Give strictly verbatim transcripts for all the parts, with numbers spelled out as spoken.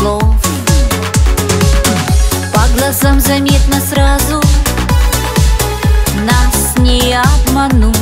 слов. По глазам заметно сразу, нас не обмануть.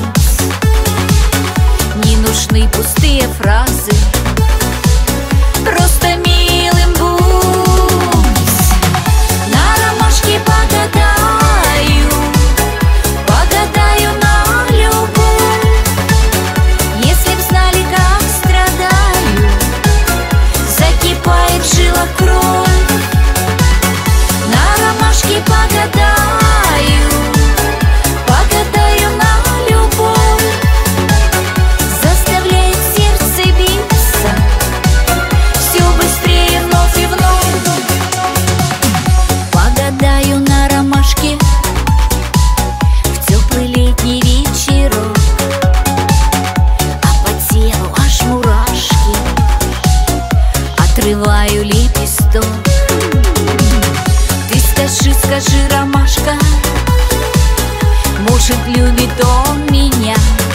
Не нужны пустые фразы, просто милым будь. На ромашке погадаю, погадаю на любовь. Если б знали, как страдаю, закипает в жилах кровь. На ромашке погадаю, погадаю на любовь. Заставляет сердце биться все быстрее вновь и вновь. Погадаю на ромашке в теплый летний вечерок, а по телу аж мурашки, отрываю лепесток. Ты скажи, скажи, ромашка, может, любит он меня?